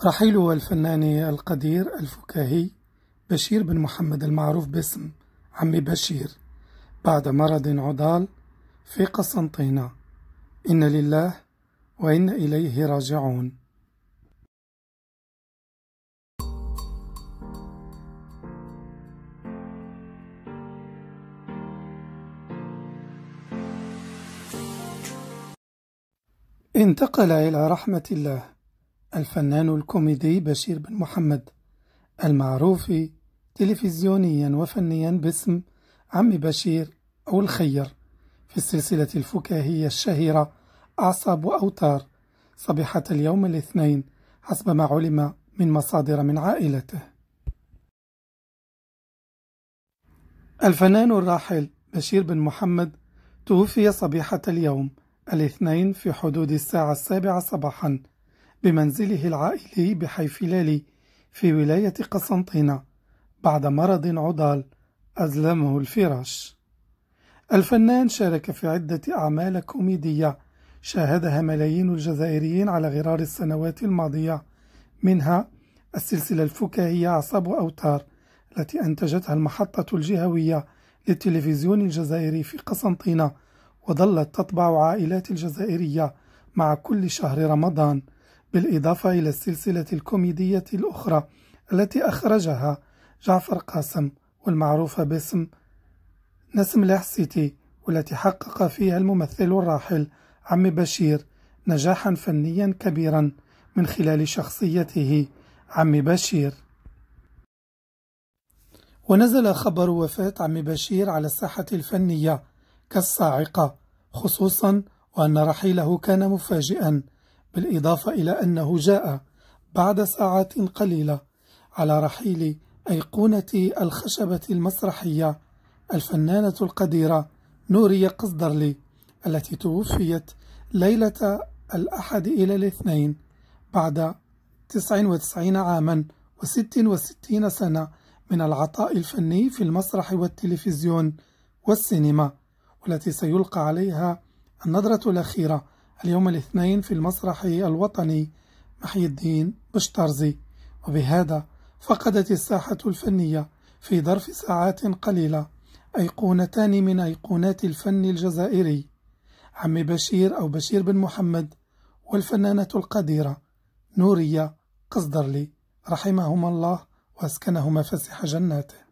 رحيل الفنان القدير الفكاهي بشير بن محمد المعروف باسم عمي بشير بعد مرض عضال في قسنطينة. إن لله وإنا إليه راجعون. انتقل إلى رحمة الله الفنان الكوميدي بشير بن محمد المعروف تلفزيونيا وفنيا باسم عمي بشير أو الخير في السلسلة الفكاهية الشهيرة أعصاب وأوتار صبيحة اليوم الاثنين حسب ما علم من مصادر من عائلته. الفنان الراحل بشير بن محمد توفي صبيحة اليوم الاثنين في حدود الساعة 7 صباحا بمنزله العائلي بحي فلالي في ولاية قسنطينة بعد مرض عضال أزلمه الفراش. الفنان شارك في عدة أعمال كوميدية شاهدها ملايين الجزائريين على غرار السنوات الماضية، منها السلسلة الفكاهية أعصاب وأوتار التي أنتجتها المحطة الجهوية للتلفزيون الجزائري في قسنطينة، وظلت تطبع عائلات الجزائرية مع كل شهر رمضان، بالإضافة إلى السلسلة الكوميدية الأخرى التي أخرجها جعفر قاسم والمعروفة باسم نسم العسيتي، والتي حقق فيها الممثل الراحل عمي بشير نجاحا فنيا كبيرا من خلال شخصيته عمي بشير. ونزل خبر وفاة عمي بشير على الساحة الفنية كالصاعقة، خصوصا وأن رحيله كان مفاجئا، بالإضافة إلى أنه جاء بعد ساعات قليلة على رحيل أيقونة الخشبة المسرحية الفنانة القديرة نورية قصدرلي، التي توفيت ليلة الأحد إلى الاثنين بعد 99 عاما و66 سنة من العطاء الفني في المسرح والتلفزيون والسينما، والتي سيلقى عليها النظرة الأخيرة اليوم الاثنين في المسرح الوطني محي الدين بشترزي. وبهذا فقدت الساحة الفنية في ظرف ساعات قليلة أيقونتان من أيقونات الفن الجزائري، عمي بشير أو بشير بن محمد والفنانة القديرة نورية قصدرلي، رحمهما الله وأسكنهما فسيح جناته.